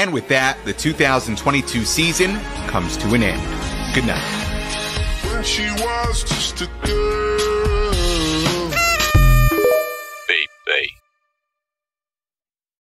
And with that, the 2022 season comes to an end. Good night. When she was just a girl.